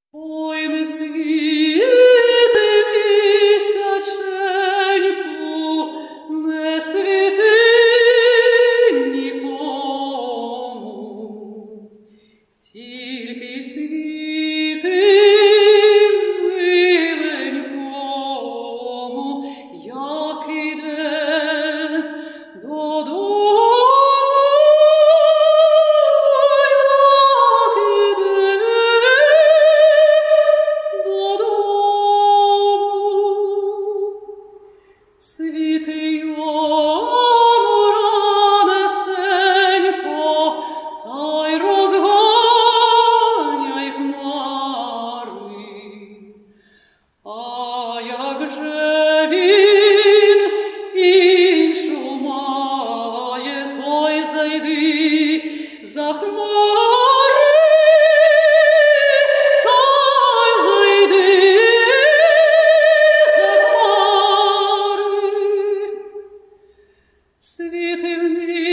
Ой, не світи місяченьку, не світи нікому, тільки світи миленькому, як іде додому. Світи йому ранесенько, та й розганяй хмари. А як же він іншу має, то й зайди за хмари, та й зайди за хмари. Світи в